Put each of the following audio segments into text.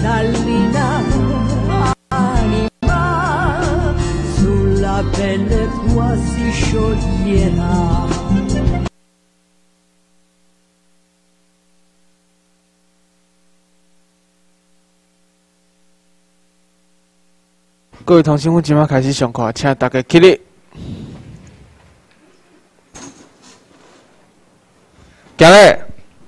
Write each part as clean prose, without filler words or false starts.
salina anima sulla pelle tua si scioglierà. 各位同学，我今晚开始上课，请大家起立。行嘞，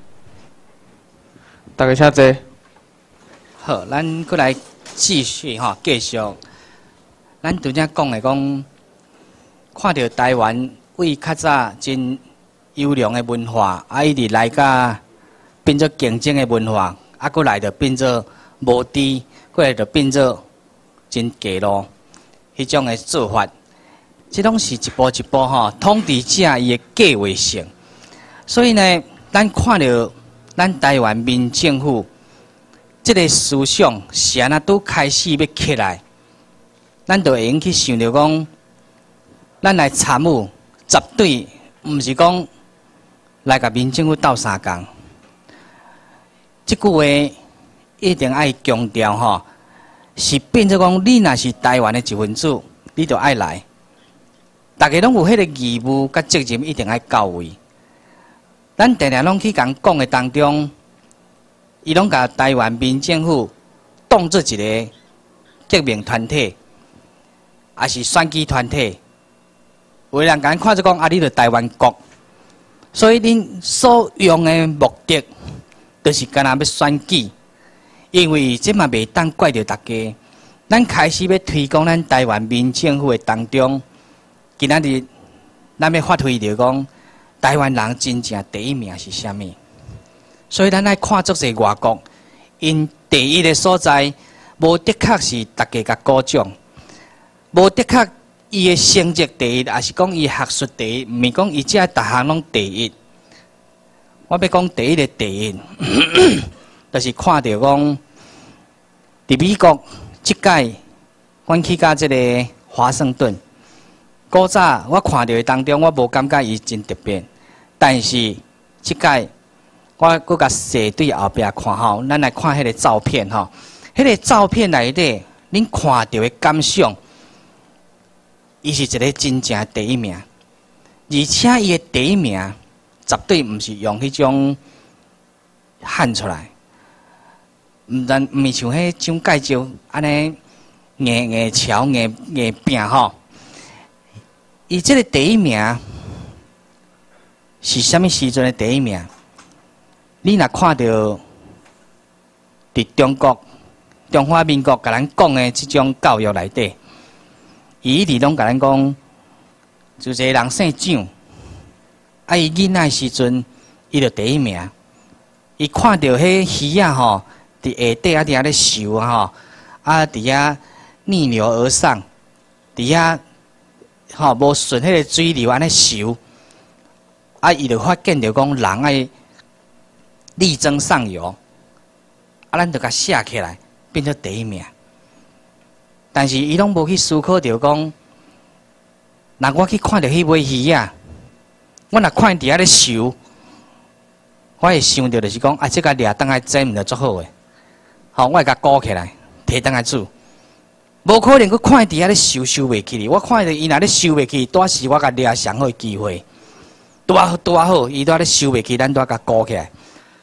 大家请坐。 好，咱过来继续哈，继续。咱拄则讲的讲，看到台湾为较早真优良的文化，一直来甲变做竞争的文化，过来就变做无知，过来就变做真低路，迄种的做法，这拢是一步一步吼，统治者伊的计划性。所以呢，咱看到咱台湾民政府这个思想是安那拄开始要起来，咱就会用去想着讲，咱来参与，绝对毋是讲来甲民政府斗相共。这句话一定爱强调吼。是变做讲，你若是台湾的一份子，你就爱来。大家拢有迄个义务甲责任，一定爱到位。咱定定拢去讲的当中，伊拢甲台湾民政府当做一个革命团体，也是选举团体。有人甲看做讲，你着台湾国，所以恁所用的目的，就是干那要选举。因为这嘛袂当怪着大家，咱开始要推广咱台湾民政府的当中，今仔日咱要发挥着讲，台湾人真正第一名是啥物？所以咱爱看足些外国，因第一的所在，无的确是大家甲鼓掌，无的确伊的成绩第一，也是讲伊学术第一，毋是讲伊只逐项拢第一。我要讲第一的第一。就是看到讲，伫美国即届，阮去到即个华盛顿，古早我看到的当中，我无感觉伊真特别。但是即届，我佫甲斜对后壁看吼，咱来看迄个照片吼，迄个照片内底，恁看到的感想，伊是一个真正第一名，而且伊的第一名绝对毋是用迄种喊出来。毋是像迄种介绍安尼硬桥硬拼吼，伊即个第一名是啥物时阵的第一名？你若看到伫中国中华民国甲咱讲的即种教育内底，伊一直拢甲咱讲，就一个人姓蒋，伊囡仔时阵伊就第一名，伊看到迄鱼仔吼。伫下底啊，伫遐咧游啊吼，伫遐逆流而上，伫遐吼无顺迄个水流安尼游，伊就发现着讲人爱力争上游，咱就甲写起来，变做第一名。但是伊拢无去思考着讲，若我去看着迄尾鱼啊，我若看伫遐咧游，我会想着就是讲，即个掠当来整毋着足好诶。好，我会甲鼓起来，摕倒来煮。无可能，佮看伫遐咧收袂起哩。我看着伊若咧收袂起，拄是我甲掠上好机会。拄好，伊拄咧收袂起，咱拄甲鼓起来。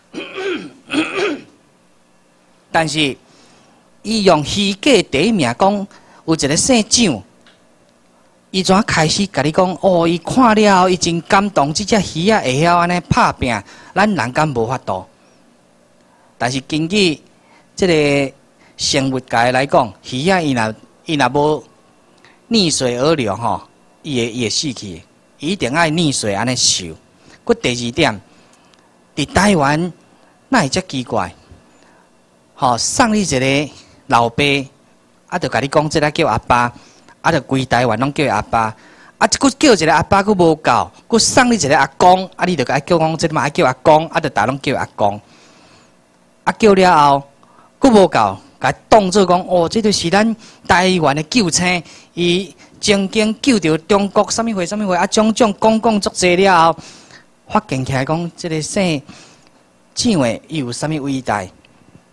但是，伊用虚假第一名讲，有一个姓蒋，伊怎开始甲你讲？哦，伊看了后，伊真感动，即只鱼仔会晓安尼拍拼，咱人敢无法度。但是根据这个生物界来讲，鱼仔伊若无逆水而流吼，伊会死去，伊一定爱逆水安尼游。佮第二点，伫台湾哪会遮奇怪？吼，送你一个老爸，就甲你讲，即个叫阿爸，就规台湾拢叫阿爸。佫叫一个阿爸佫无够，佫送你一个阿公，你就甲叫讲，即嘛爱叫阿公，就大拢叫阿公。叫了后。佫无够，甲当作讲哦，这就是咱台湾的救星。伊曾经救着中国什么货，种讲足济了后，发现起来讲，这个姓蒋的伊有啥物伟大？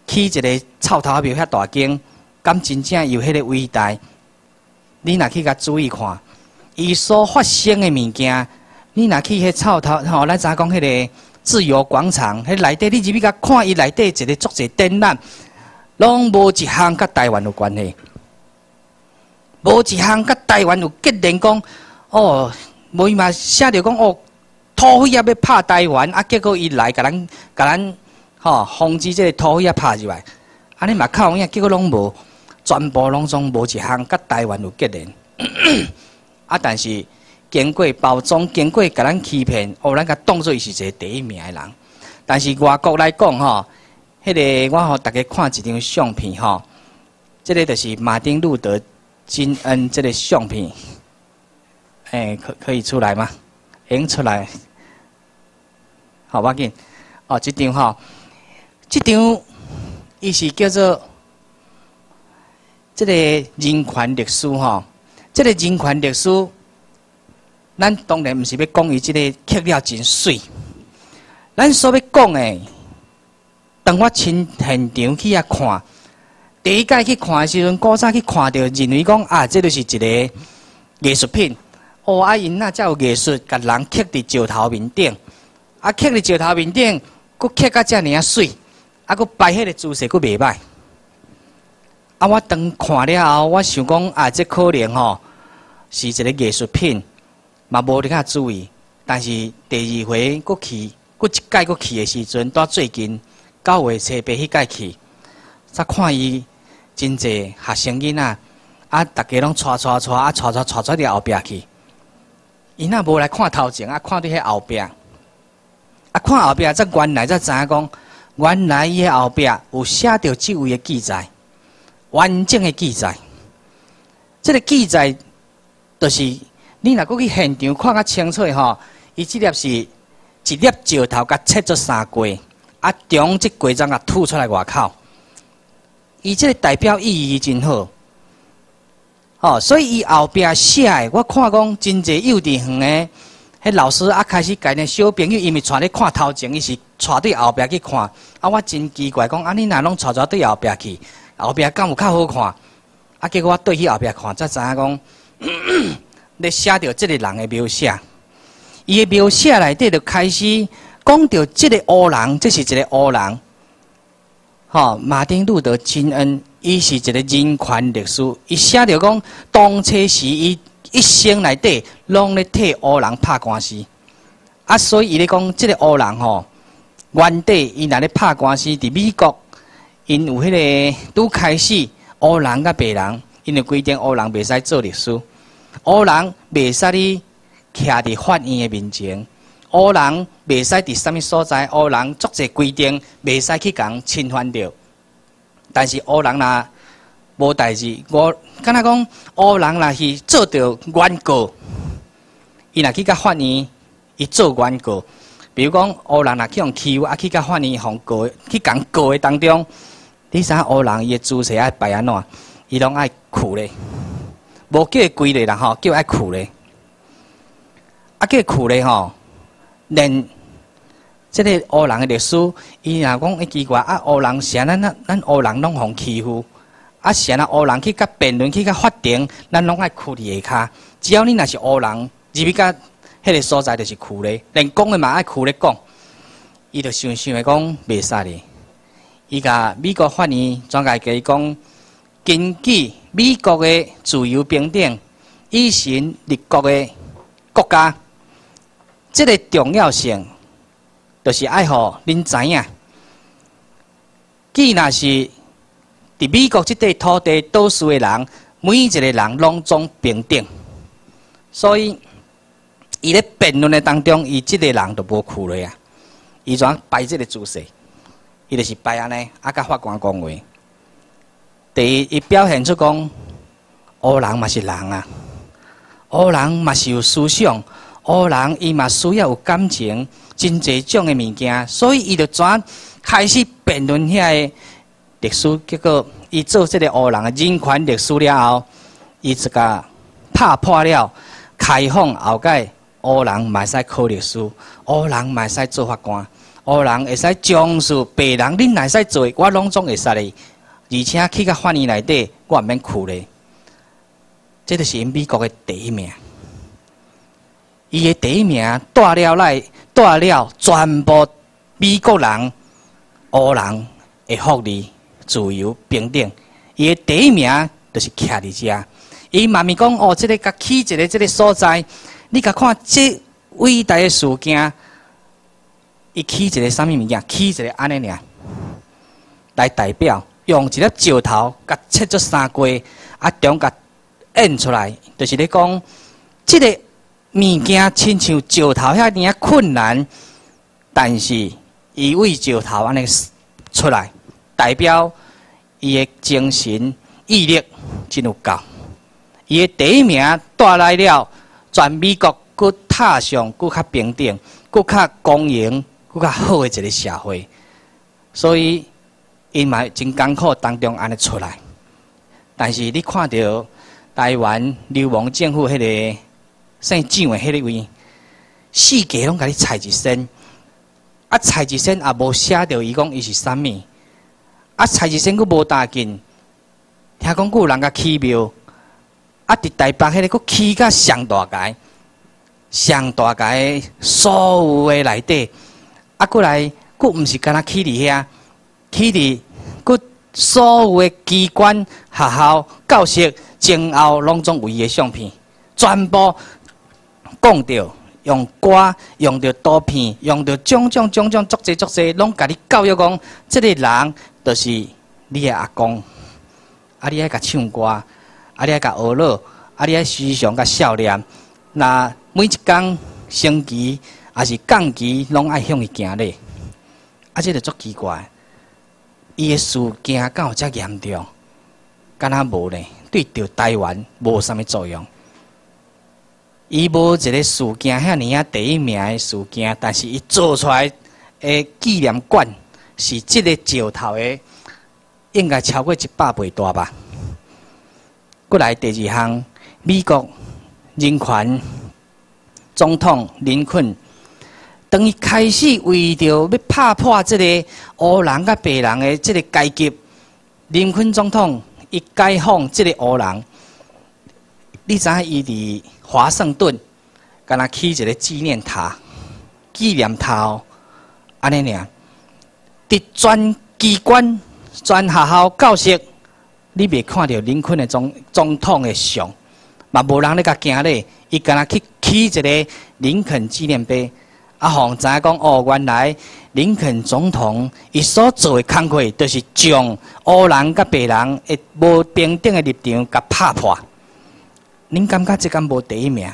起一个臭头庙遐大间，敢真正有迄个伟大？你若去甲注意看，伊所发生的物件，你若去迄臭头吼，咱怎讲迄个自由广场，迄内底你入去甲看伊内底一个足侪展览，拢无一项甲台湾有关系，无一项甲台湾有结连讲哦，无伊嘛写着讲哦，土匪也要拍台湾，啊，结果伊来甲咱吼防止即个土匪也拍入来，安尼嘛靠影，结果拢无。全部拢总无一项甲台湾有结连，啊！但是经过包装，经过甲咱欺骗，哦，咱甲当作伊是一个第一名的人。但是外国来讲吼，迄个我互大家看一张相片吼，这个就是马丁路德金恩这个相片，可以出来吗？影出来，好，要紧。哦，这张吼，这张伊是叫做。这个人权历史吼，这个人权历史，咱当然毋是要讲伊这个刻了真水。咱所要讲的，当我亲现场去遐看，第一届去看的时阵，古早去看到，认为讲啊，这就是一个艺术品。哦，啊，因那才有艺术，甲人刻伫石头面顶，啊，刻伫石头面顶，佫刻甲遮尔啊水，啊，佫摆迄个姿势佫袂歹。啊！我当看了后，我想讲啊，这可能吼是一个艺术品，嘛无咧较注意。但是第二回佫去，佫一届佫去的时阵，到最近9月初8迄届去，才看伊真济学生囡仔，啊，大家拢带伫后壁去。伊若无来看头前，啊，看伫迄后壁，啊，看后壁才原来才知影讲，原来伊迄后壁有写着即位的记载。完整的记载，这个记载就是你若搁去现场看较清楚吼，伊即粒是一粒石头，甲切做3块，啊，中即规章甲吐出来外口，伊即个代表意义真好，哦，所以伊后壁写的，我看讲真济幼稚园的，迄老师啊开始教呢小朋友，因为带咧看头前，伊是带对后壁去看，啊，我真奇怪讲，啊，你若拢带对后壁去？后壁敢有较好看？啊，结果我对去后壁看，才知影讲，咧写着即个人的描写。伊的描写内底就开始讲到即个黑人，这是一个黑人。吼，马丁路德金恩，伊是一个人权历史。伊写着讲，当初时伊一生内底拢咧替黑人拍官司。啊，所以伊咧讲，即个黑人吼，原底伊若咧拍官司伫美国。因有迄个拄开始，黑人甲白人，因为规定黑人袂使做律师，黑人袂使你徛伫法院的面前，黑人袂使伫啥物所在，黑人足侪规定袂使去共侵犯着。但是黑人若无代志，我敢若讲黑人若是做着原告，伊若去甲法院，伊做原告。比如讲黑人若去用欺负，啊去甲法院互告，去共告的当中。你知影黑人伊的姿势爱摆安怎？伊拢爱屈咧，无叫伊跪咧啦吼，叫伊爱屈咧。啊，叫伊屈咧吼，连即个黑人的历史，伊若讲奇怪啊，黑人是咱黑人拢互欺负，啊是啊，黑人去甲辩论去甲法庭，咱拢爱屈伫下骹。只要你若是黑人，入去甲迄个所在就是屈咧，连讲的嘛爱屈咧讲。伊就想的讲袂使咧。伊甲美国法院专家甲伊讲，根据美国的自由平等、以身立国的国家，这个重要性，就是爱互恁知影。既若是伫美国这块土地多数的人，每一个人拢总平等，所以伊咧辩论的当中，伊即个人就无屈落啊，伊怎摆即个姿势？伊就是摆安尼，啊，甲法官讲话。第一，伊表现出讲，黑人嘛是人啊，黑人嘛是有思想，黑人伊嘛需要有感情，真济种的物件，所以伊就转开始辩论遐个历史。结果伊做这个黑人的人权历史了后，伊就甲拍破了，开放后界黑人嘛使考历史，黑人嘛使做法官。 黑人会使将士，白人恁来使做，我拢总会使的。而且去到法院内底，我也免哭咧。这就是因美国的第一名。伊的第一名带了全部美国人、黑人的福利、自由、平等。伊的第一名就是徛伫遮。伊妈咪讲哦，这个甲起一个这个所在，你甲看这伟大的事件，伊起一个啥物物件？起一个安尼尔，来代表用一粒石头甲切做三规，中甲演出来，就是咧讲，这个物件亲像石头遐尔困难，但是伊为石头安尼出来，代表伊的精神毅力真有够。伊的第一名带来了全美国佫踏上佫较平等、佫较公平、佫较好的一个社会，所以因嘛真艰苦当中安尼出来。但是你看到台湾流氓政府迄个姓蒋的迄个位，四界拢甲你踩一身，踩一身也无写着伊讲伊是啥物，踩一身佫无大紧，听讲佫有人甲起庙。伫台北迄个佫起甲上大界所有诶内底，佫来佫毋是干那起伫遐，起伫佫所有诶机关、学校、教室前后拢总有伊诶相片，全部讲着用歌、用着刀片、用着种种足济，拢甲你教育讲，即个人就是你诶阿公，你爱甲唱歌。你爱甲学乐，你爱时常甲笑脸。那每一工升旗，还是降旗，拢爱向伊行咧。这就足奇怪。伊的事件敢有遮严重？敢若无呢？对着台湾无啥物作用。伊无一个事件遐尼啊第一名的事件，但是伊做出来的纪念馆是即个石头的，应该超过100倍大吧。过来第二项，美国人权总统林肯，当伊开始为着要拍破这个黑人甲白人的这个阶级，林肯总统伊解放这个黑人，你知影伊伫华盛顿，敢若起一个纪念塔，安尼尔，伫全机关、全学校、教室。你袂看到林肯的总统的像，嘛无人咧甲行咧。伊敢若去起一个林肯纪念碑，互知影讲哦，原来林肯总统伊所做的工作，就是将黑人甲白人的无平等的立场甲拍破。恁感觉这敢无第一名？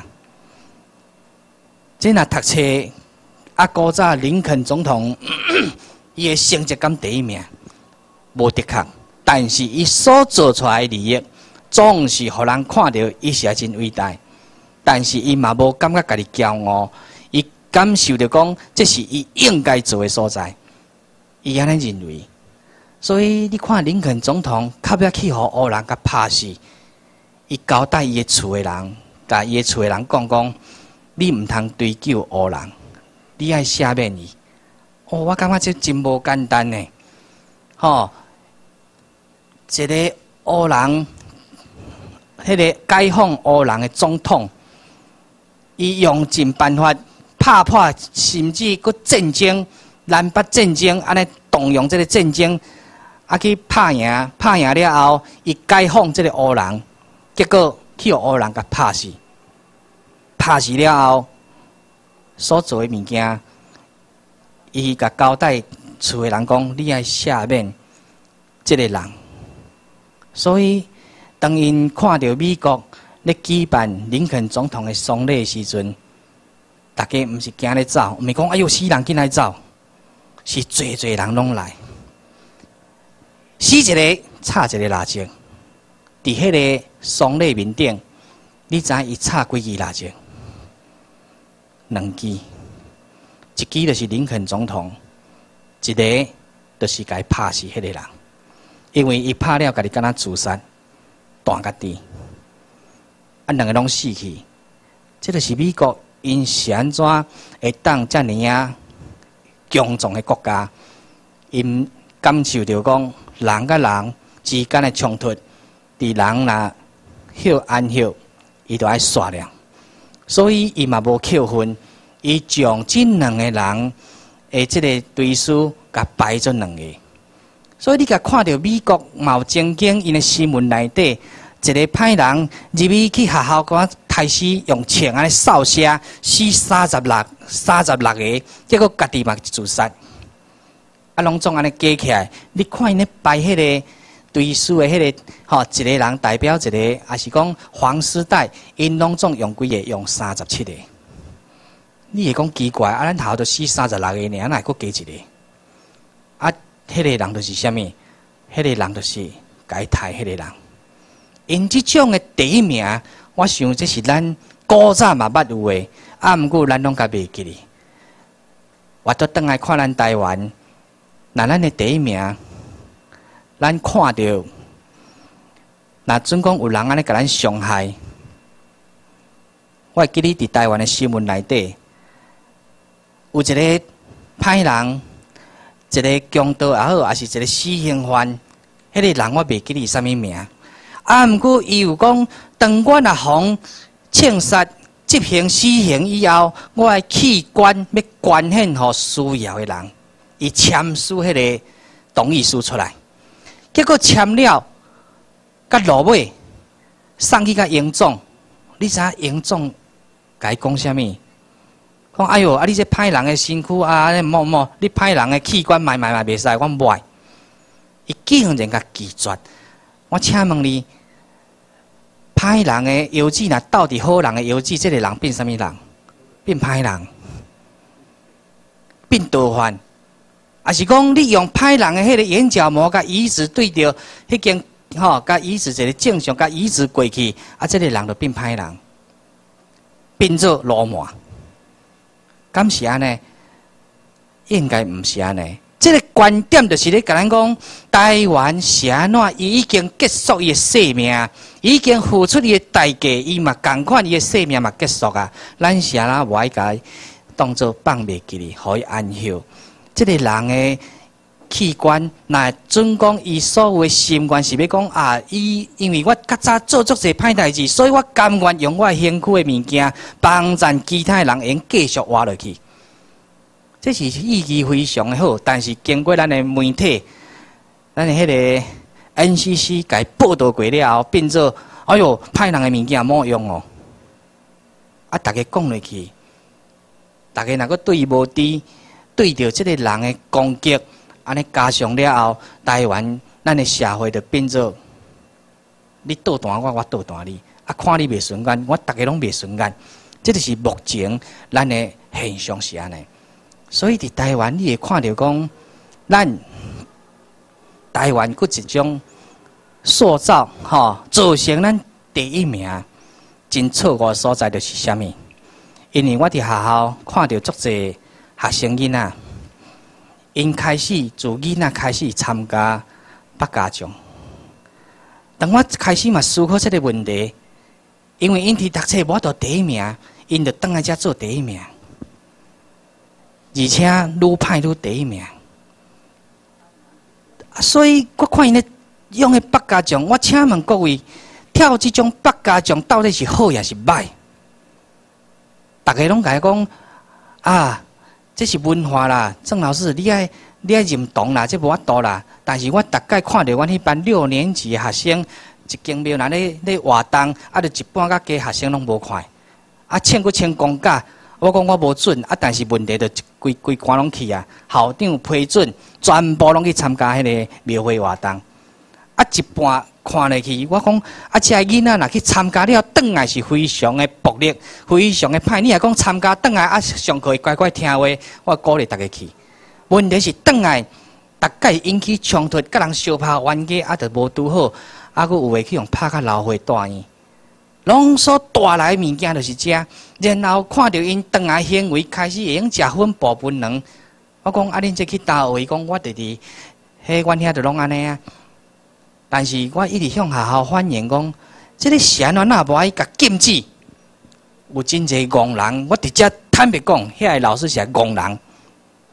这若读册古早林肯总统，伊的成绩敢第一名？无的确。但是伊所做出来的利益，总是互人看到伊是真伟大。但是伊嘛无感觉家己骄傲，伊感受到讲这是伊应该做的所在，伊安尼认为。所以你看林肯总统较要去互黑人甲拍死，伊交代伊的厝的人，甲伊的厝的人讲，你毋通追究黑人，你爱赦免伊。哦，我感觉这真无简单呢，吼。一个黑人，迄个解放黑人的总统，伊用尽办法拍破，甚至佫战争、南北战争，安尼动用这个战争，去拍赢了后，伊解放这个黑人，结果去互黑人甲拍死，拍死了后，所做的物件，伊甲交代厝的人讲，你爱赦免这个人。所以，当因看到美国咧举办林肯总统的丧礼时阵，大家毋是惊咧走，毋是讲哎呦死人紧来走，是侪人拢来，死一个插一个蜡烛，伫迄个丧礼面顶，你知伊插几支蜡烛？2支，一支就是林肯总统，一个就是该拍死迄个人。因为伊拍了，家己敢若自杀，断家己，2个拢死去。这就是美国因是安怎会当遮尔强壮的国家，因感受到讲人甲人之间的冲突，伫人若休安休，伊就爱刷量，所以伊嘛无扣分，伊将这两个人的即个对手甲排做两个。所以你甲看到美国嘛有曾经因的新闻内底，一个歹人入去学校，开始用枪安尼扫射，死36个，结果家己嘛自杀。啊，拢总安尼加起来，你看因咧排迄个对手的迄个一个人代表一个，也是讲黄丝带，因拢总用几个？用37个。你会讲奇怪，啊，咱头都死36个尔，哪会佫加一个？啊，迄个人就是啥物？迄个人就是该杀迄个人。因即种的第一名，我想这是咱古早嘛捌有的，啊，毋过咱拢甲袂记哩。我倒转来看咱台湾，那咱的第一名，咱看到，那准讲有人安尼甲咱伤害，我会记哩伫台湾的新闻内底，有一个歹人，一个强盗也好，还是一个死刑犯，迄个人我袂记哩啥物名。啊，毋过伊有讲，当我若互枪杀执行死刑以后，我的器官要捐献予需要的人，伊签署迄个同意书出来，结果签了，甲落尾送去甲英总，你知影英总甲伊讲啥物？讲哎哟，啊你这歹人的身躯啊，你歹人的器官卖袂使，我唔爱。伊竟然甲拒绝，我请问你。歹人的腰子，若到底好人的腰子，这个人变什么人？变歹人，变盗犯，还是讲你用歹人的迄个眼角膜，甲移植对着迄间甲移植一个正常，甲移植过去，啊，这个人就变歹人，变做罗马。敢是安尼？应该毋是安尼。这个观点就是咧，甲咱讲，台湾是安怎？伊已经结束伊的生命，已经付出伊的代价，伊嘛共款伊的生命嘛结束啊。咱是安怎无爱甲伊当作放袂记哩，互伊安休。这个人的器官，若准讲伊所有的心愿是要讲啊，因为我较早做足侪歹代志，所以我甘愿用我身躯的物件帮助其他人用继续活落去。这是意义非常的好，但是经过咱的媒体，咱的迄个 NCC 甲报道过了后，变做哎哟，歹人的物件冇用哦。啊，大家讲落去，大家若个对伊无知，对着这个人的攻击，安尼加上了后，台湾咱的社会就变做你倒弹我，我倒弹你，啊，看你袂顺眼，我大家拢袂顺眼，这就是目前咱的现象是安尼。所以伫台湾，你会看到讲，咱台湾佫一种塑造，造成咱第一名真错误所在就是啥物？因为我伫学校看到足侪学生囡仔，因开始自囡仔开始参加北家奖。当我开始嘛思考这个问题，因为因伫读册无到第一名，因就倒来遮做第一名。而且愈歹愈第一名，所以我看因咧用的北家奖，我请问各位，跳这种北家奖到底是好也是歹？大家拢甲伊讲啊，这是文化啦，郑老师你爱认同啦，这无法度啦。但是我大概看到阮迄班6年级的学生，一间庙那咧活动，啊，就一半甲加学生拢无看，啊，穿佫穿公假。我讲我无准啊，但是问题就规关拢去啊。校长批准，全部拢去参加迄个庙会活动。啊，一半看落去，我讲啊，这囡仔若去参加了，转来是非常的暴力，非常的歹。你若讲参加转来啊，上课乖乖听话，我鼓励大家去。问题是转来，大概引起冲突，甲人相拍冤家，啊，就无拄好，啊，佫有诶去用拍甲老岁大院。拢所带来物件就是这，然后看到因转来行为开始会用食粉爆槟榔。我讲啊，恁这去倒位，讲我伫伫，迄阮遐就拢安尼啊。但是我一直向学校反映讲，这个是安怎哪无爱甲禁止？有真侪戆人，我直接坦白讲，遐个老师是戆人。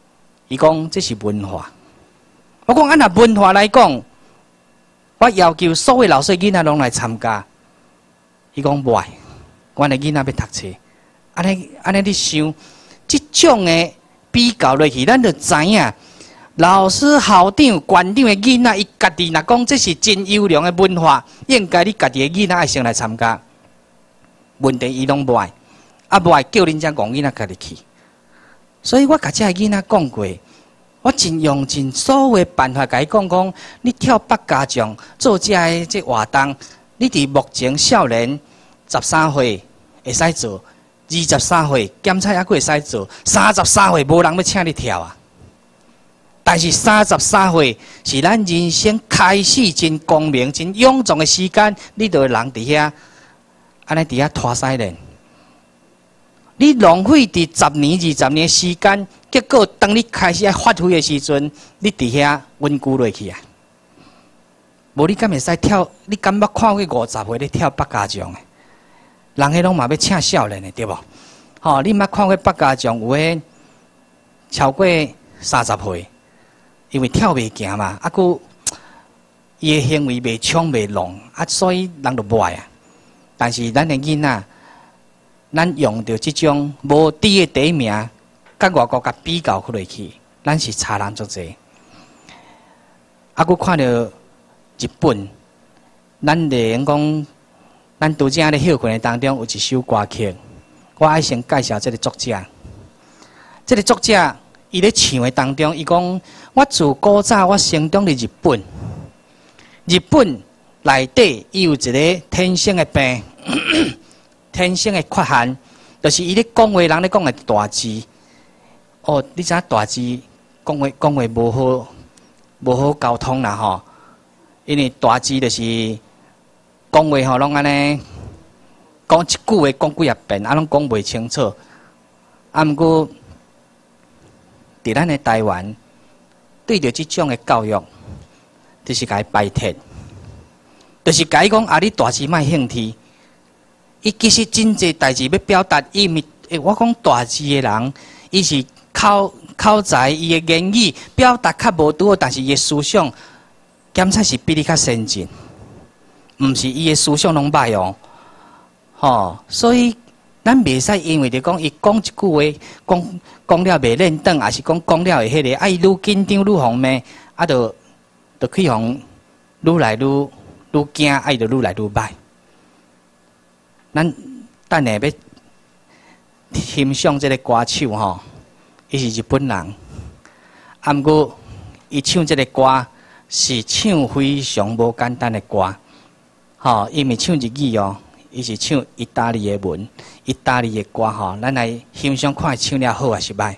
伊讲这是文化。我讲按那文化来讲，我要求所有老师囡仔拢来参加。伊讲不爱，阮的囡仔要读册。安尼你想，即种的比较落去，咱就知影，老师、校长、园长的囡仔，伊家己若讲这是真优良的文化，应该你家己的囡仔爱先来参加。问题伊拢不爱，不爱叫恁遮戆囡仔家己去。所以我甲遮囡仔讲过，我尽用尽所有的办法甲伊讲，你跳百家将做遮的这活动，你伫目前少年13岁会使做。23岁检查还佫会使做，33岁无人要请你跳啊！但是33岁是咱人生开始真光明、真勇壮的时间，你就人伫遐，安尼伫遐拖西练。你浪费伫10年、20年的时间，结果当你开始要发挥的时阵，你伫遐稳固落去啊！无你敢会使跳？你敢捌看过50岁咧跳百家将的？人迄拢嘛要请少年的，对无？吼，你捌看过百家将有诶超过30岁，因为跳袂行嘛，佫伊诶行为袂冲袂弄，所以人就不爱啊。但是咱诶囡仔，咱用着即种无第一名，甲外国甲比较落去，咱是差人足济。佫看到日本，咱连讲。咱拄则咧休困的当中有一首歌曲，我爱先介绍这个作者。这个作者伊咧唱的当中，伊讲：我自古早我生长伫日本，日本内底伊有一个天生的病，天生的缺陷，就是伊咧讲话人咧讲的大字。哦，你知影大字讲话无好沟通啦吼，因为大字就是。讲话吼，拢安尼讲一句话讲几啊遍，拢讲袂清楚。毋过，伫咱的台湾，对着即种的教育，就是甲伊摆脱，就是甲伊讲你大字莫兴趣。伊其实真济代志要表达，伊咪我讲大字的人，伊是口才，伊的言语表达较无拄好，但是伊的思想检测是比你较先进。毋是伊诶思想拢歹哦，吼，所以咱袂使因为着讲伊讲一句话，讲了袂认真，还是讲了会迄个，伊愈紧张愈方面，就去互愈来愈惊，伊就愈来愈歹。咱等下要欣赏即个歌手吼，伊是日本人，毋过伊唱即个歌是唱非常无简单的歌。吼，伊咪唱日语哦，伊是唱意大利的文、意大利的歌吼，咱来欣赏看唱了好还是歹。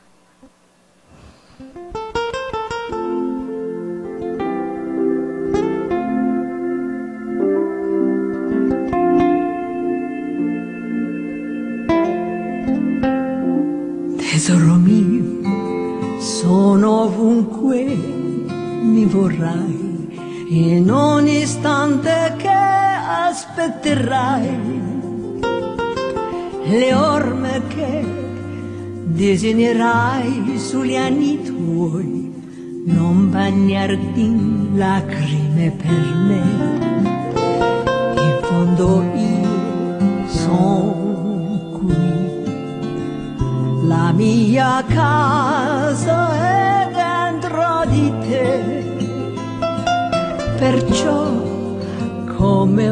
Tesoro mio, sono ovunque, mi vorrai. In ogni istante che aspetterai le orme che disegnerai sugli anni tuoi, non bagnarti in lacrime per me. In fondo io sono qui, la mia casa è dentro di te. Perciò come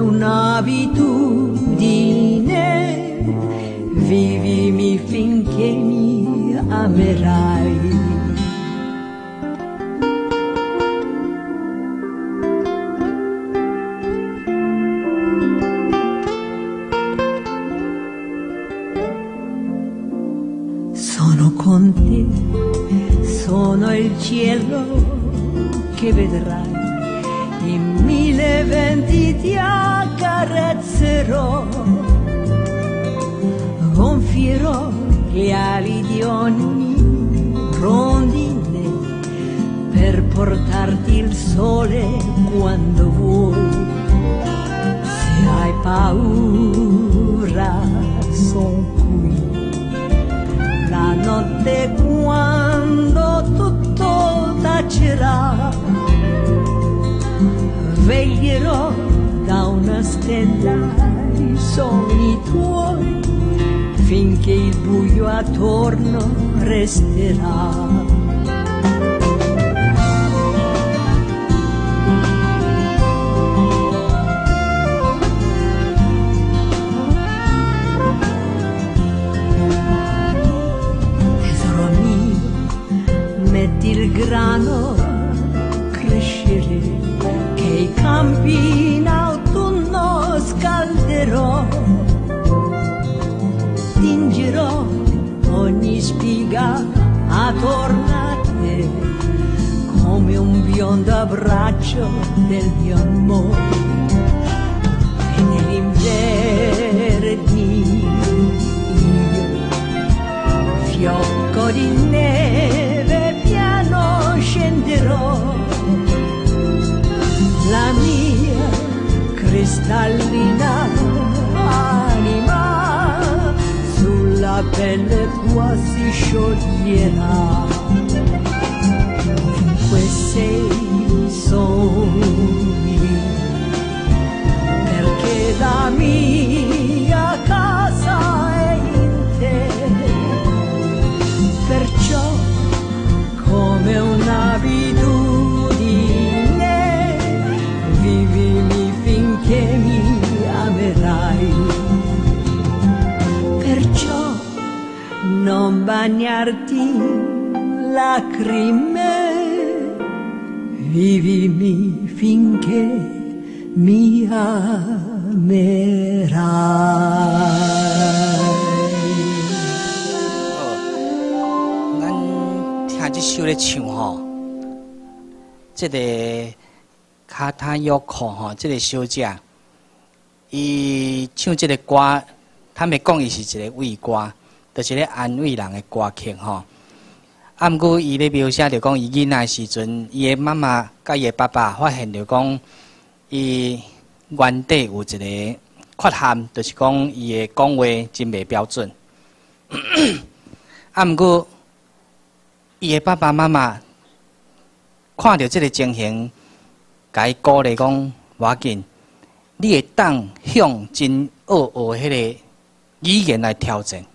un'abitudine vivimi finché mi amerai. Sono con te, sono il cielo che vedrai. In 1000 venti ti accarezzerò, gonfierò le ali di ogni rondine per portarti il sole quando vuoi. Se hai paura, son qui. La notte quando Sceglierò da una stella i sogni tuoi finché il buio attorno resterà. Metti il grano a crescere, che i campi in autunno scalderò. Tingerò ogni spiga attorno a te, come un biondo abbraccio del mio amore. E nell'inverni io, fiocco di neve, scenderò, la mia cristallina anima sulla pelle quasi scioglierà. Ovunque sei sogni, perché la mia casa è in te, perciò come un'abitudine vivimi finché mi amerai, perciò non bagnarti in lacrime, vivimi finché mi amerai. 这首咧唱吼，这个卡塔约克吼，这个小姐，伊唱这个歌，他们讲伊是一个慰歌，就是咧安慰人的歌曲吼。啊，毋过伊咧描写着讲，伊囡仔时阵，伊的妈妈甲伊的爸爸发现着讲，伊原底有一个缺陷，就是讲伊的讲话真袂标准。啊，毋过伊的爸爸妈妈看到这个情形，甲伊鼓励讲：无要紧，你会当向真学迄个语言来挑战。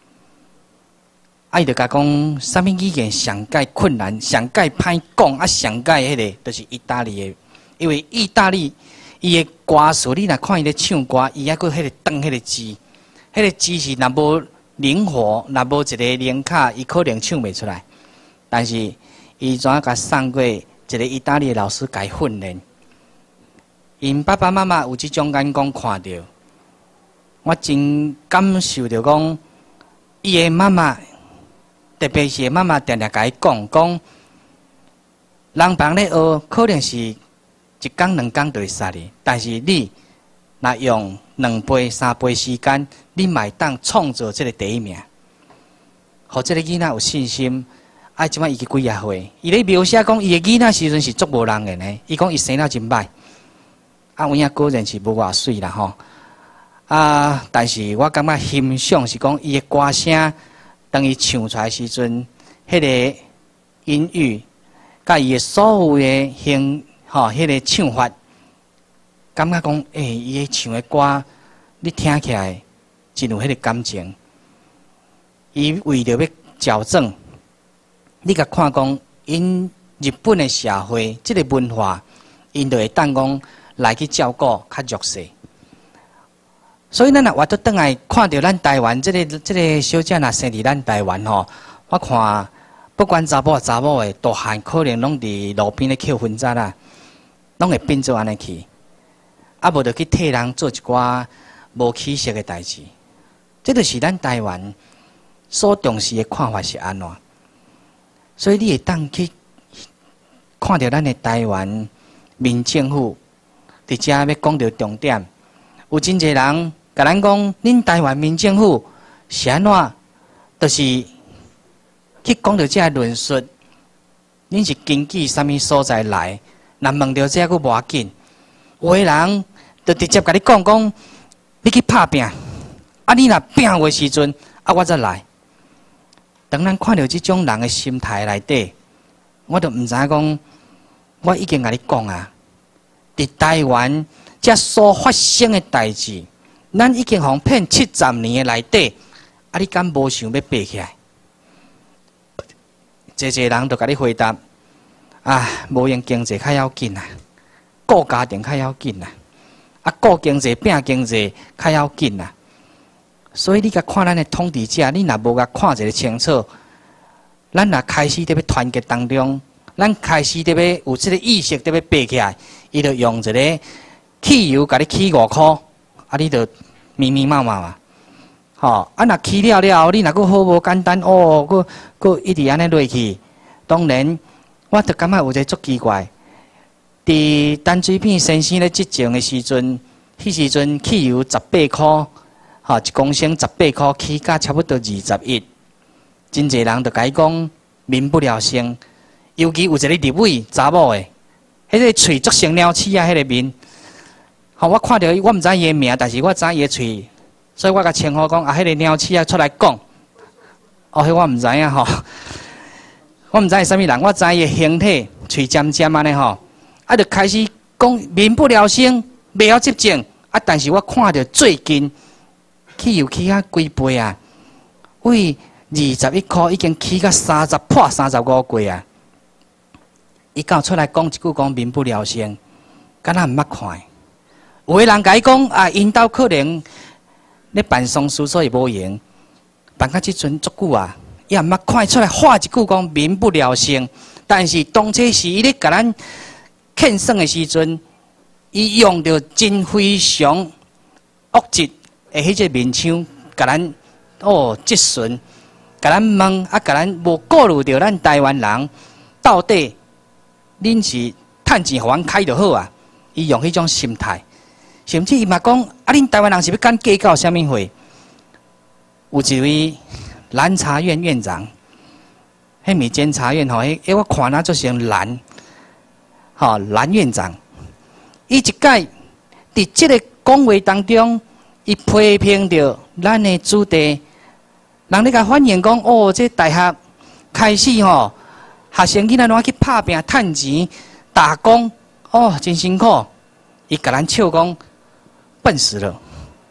啊，伊就甲讲，啥物语言上介困难、上介歹讲，啊，上介迄个就是意大利的，因为意大利伊的歌词，你若看伊咧唱歌，伊还佫迄个转迄个字，迄个字是若无灵活，若无一个连卡，伊可能唱袂出来。但是，伊怎啊甲送过一个意大利的老师甲伊训练？因爸爸妈妈有即种眼光看到，我真感受着讲，伊的妈妈，特别是妈妈常常甲伊讲，人别咧学，可能是一天两天就会杀你，但是你若用2倍、3倍时间，你嘛会当创造这个第一名，互这个囡仔有信心。啊，即摆伊去几啊岁？伊咧描写讲，伊个囡仔时阵是足无人缘的。伊讲伊生了真歹，啊，有影个人是无偌水啦吼。啊，但是我感觉欣赏是讲伊个歌声，当伊唱出来时阵，迄个音域，甲伊个所有个迄个唱法，感觉讲，伊个唱个歌，你听起来真有迄个感情。伊为着要矫正。你甲看讲，因日本的社会，即个文化，因就会当讲来去照顾较弱势。所以咱若活倒转来看到咱台湾即个小姐若生伫咱台湾吼，我看不管查某查某的，大汉可能拢伫路边咧捡薰杂啦，拢会变做安尼去，啊无就去替人做一寡无起色的代志。这就是咱台湾所重视的看法是安怎？所以你会当去看到咱的台湾民政府，伫遮要讲到重点，有真侪人甲咱讲，恁台湾民政府是安怎？就是去讲到这论述，恁是根据啥物所在来？若问到这个无要紧，有的人就直接甲你讲，你去拍拼，啊你若拼的时阵，啊我再来。当咱看到这种人的心态内底，我就毋知影讲，我已经甲你讲啊， 伫台湾遮所发生的代志，咱已经互骗70年的内底，啊，你敢无想要爬起来？济人就甲你回答：啊，无用经济较要紧啊，顾家庭较要紧啊，啊，顾经济拼经济较要紧啊。所以你甲看咱的统治者，你若无甲看一个清楚，咱若开始伫要团结当中，咱开始伫要有即个意识伫要爬起来，伊就用一个汽油甲你起5块，啊，你就密密麻麻嘛。吼，啊，若起了了，你若阁好无简单哦，阁一直安尼落去。当然，我就感觉有一个足奇怪。伫陈水扁先生咧执政的时阵，迄时阵汽油18块，吼，1公升18块，起价差不多21。真侪人就甲伊讲民不聊生，尤其有一个立委查某的，迄个喙足像鸟鼠啊，迄个面。吼，我看到伊，我毋知伊的名，但是我知伊的喙。所以我甲称呼讲啊，迄个鸟鼠啊出来讲，哦，迄我毋知影吼，我毋知伊啥物人，我知伊的形体喙尖尖安尼吼，啊，就开始讲民不聊生，袂晓执政，啊，但是我看到最近汽油起啊几倍啊，为21块已经起到破35贵啊，伊敢出来讲一句讲民不聊生，敢若毋捌看，有个人甲伊讲啊，因兜可能。咧办丧事所以无用，办到即阵足久啊，伊也毋捌看出来话一句讲民不聊生。但是当初是伊咧甲咱劝算的时阵，伊用着真非常恶质的迄个面腔，甲咱质询，甲咱问啊，甲咱无顾虑着咱台湾人到底恁是趁钱互阮开就好啊。伊用迄种心态。甚至伊嘛讲，啊，恁台湾人是要干计较啥物货？有一位南茶院院长，迄民监察院吼，迄我看他做成蓝，吼蓝院长，伊一届伫即个讲话当中，伊批评着咱的子弟，人咧甲反映讲，哦，这大学开始吼，学生囡仔拢去拍拼趁钱打工，哦，真辛苦。伊甲咱笑讲。笨死了！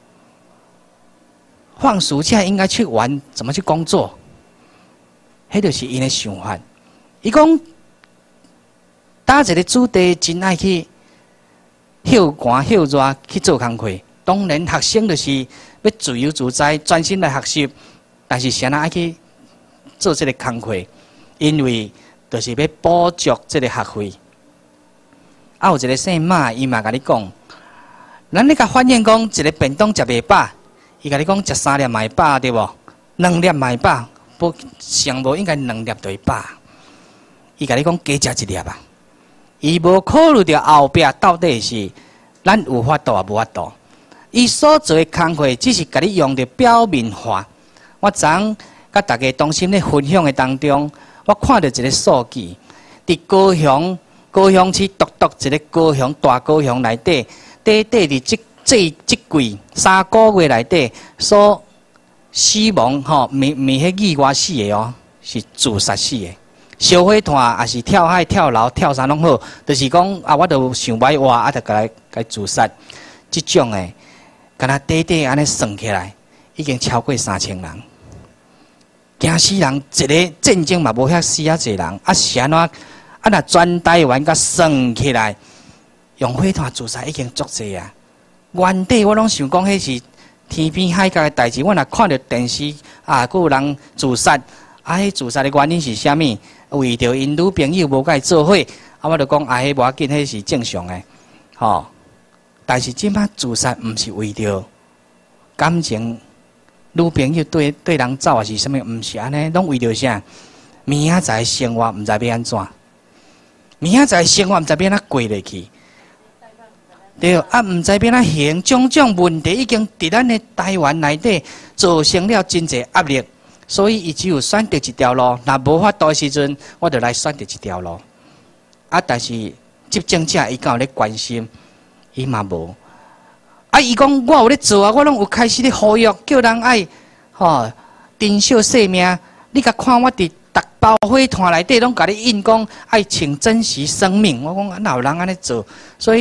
放暑假应该去玩，怎么去工作？迄就是因的想法。伊讲，打一个子弟真爱去休寒休热去做工课。当然，学生就是要自由自在，专心来学习。但是，谁爱去做这个工课？因为就是要补足这个学费。啊，有一个姓马，伊嘛甲你讲。咱咧甲反映讲，一个便当食袂饱，伊甲你讲食3粒嘛会饱对无？2粒嘛会饱，不上无应该2粒就会饱。伊甲你讲加食1粒啊，伊无考虑到后壁到底是咱有法度啊无法度。伊所做的工课只是甲你用着表面化。我昨甲大家同心咧分享的当中，我看到一个数据，伫高雄市独一个高雄大高雄内底。短伫即季3个月内底所死亡吼，咪迄意外死的哦，是自杀死的。烧火炭也是跳海、跳楼、跳啥拢好，就是讲啊，我都想歹活，啊，就该自杀。即种的，敢若短安尼算起来，已经超过3000人。惊死人，一个战争嘛无遐死啊侪人，啊是安怎？啊若全台湾甲算起来。用火炭自杀已经足济啊！原底我拢想讲，迄是天边海角的代志。我若看到电视啊，佫有人自杀，啊，迄自杀的原因是啥物？为着因女朋友无甲伊做伙，啊，我就讲啊，迄无要紧，迄是正常的，吼。但是即摆自杀毋是为着感情，女朋友对人走啊是啥物？毋是安尼，拢为着啥？明仔载生活毋知要安怎？明仔载生活毋知要安怎过落去？对，啊，毋知变哪行，种种问题已经伫咱的台湾内底造成了真侪压力，所以伊只有选择一条路。若无法度的时阵，我就来选择一条路。啊，但是执政者伊敢有咧关心，伊嘛无。啊，伊讲我有咧做啊，我拢有开始咧呼吁，叫人爱珍惜生命。你甲看我伫逐包火炭内底拢甲你印讲爱请珍惜生命。我讲哪有人安尼做？所以。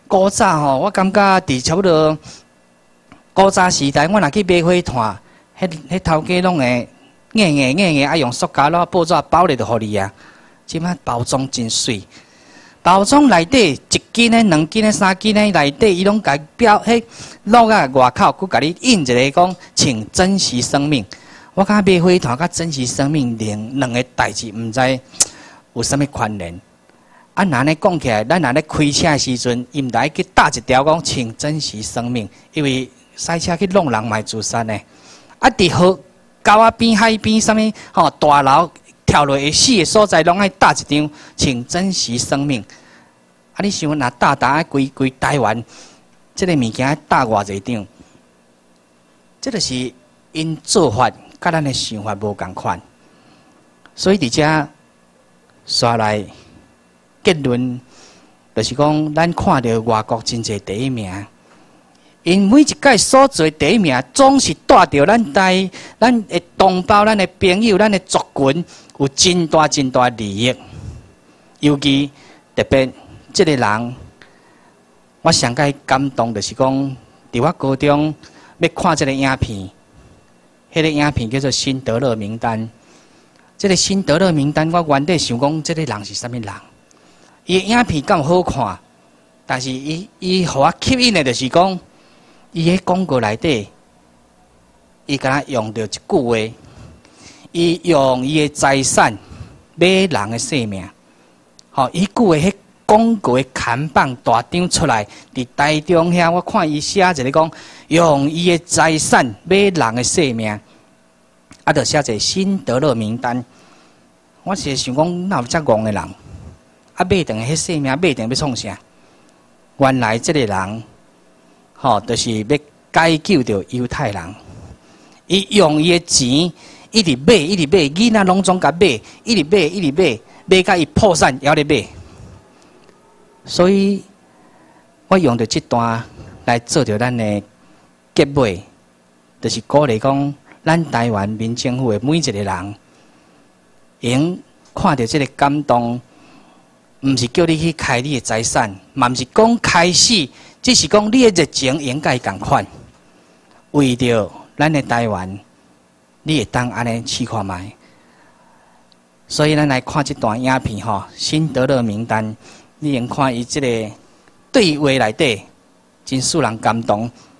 古早吼，我感觉伫差不多古早时代，我若去买火炭，迄头家拢会硬，啊用塑胶袋、报纸包咧就互你啊。即摆包装真水，包装内底1斤的、2斤的、3斤的内底，伊拢甲标迄落啊外口，佮甲你印一个讲，请珍惜生命。我感觉买火炭甲珍惜生命两个代志，毋知有啥物关联。啊，若咧讲起来，咱若咧开车的时阵，伊毋知去打一条讲，请珍惜生命，因为赛车去弄人卖自杀呢。啊，伫河沟仔边、海边啥物吼大楼跳落会死的所在，拢爱打一张，请珍惜生命。啊，你想若打啊，规台湾，即个物件爱打偌济张？即就是因做法甲咱的想法无共款，所以伫遮刷来结论，就是讲咱看到外国真侪第一名。因每一届所做第一名，总是带着咱的同胞、咱的朋友、咱的族群有真大利益。尤其特别这个人，我上界感动就是讲，伫我高中要看这个影片，迄个影片叫做《辛德勒名单》。这个辛德勒名单，我原底想讲，这个人是啥物人？伊影片敢有好看，但是伊互我吸引的，就是讲。伊喺广告内底，伊敢若用到一句话，伊用伊的财产买人的性命。吼，伊句话迄广告的看板大张出来，伫台中遐，我看伊写一个讲，用伊的财产买人的性命，啊，着写一个辛德勒名单。我是想讲，哪有遮戆的人？啊，买定迄性命，买定要创啥？原来这个人。吼，就是要解救着犹太人。伊用伊的钱，一直买，囡仔拢总甲买，一直买，买甲伊破产，还咧买。所以，我用着这段来做着咱的结尾，就是鼓励讲，咱台湾民政府的每一个人，用看到这个感动，毋是叫你去开你的财产，嘛毋是讲开始。只是讲你的热情应该共款，为着咱的台湾，你会当安尼试看卖。所以咱来看这段影片吼，辛德勒名单，你用看伊这个对话内底，真使人感动。